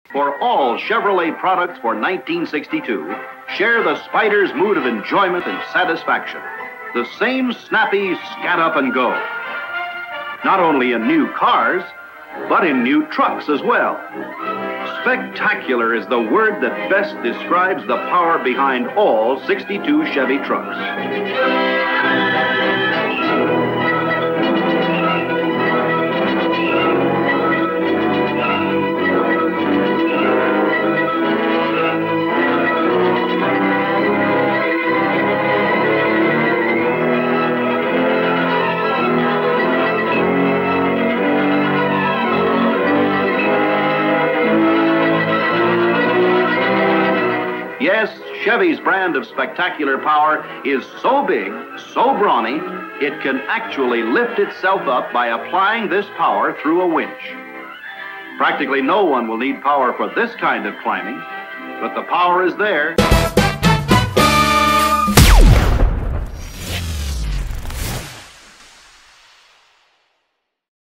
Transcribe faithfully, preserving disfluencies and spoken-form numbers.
For all Chevrolet products for nineteen sixty-two, share the Spider's mood of enjoyment and satisfaction. The same snappy scat up and go. Not only in new cars, but in new trucks as well. Spectacular is the word that best describes the power behind all sixty-two Chevy trucks. Yes, Chevy's brand of spectacular power is so big, so brawny, it can actually lift itself up by applying this power through a winch. Practically no one will need power for this kind of climbing, but the power is there.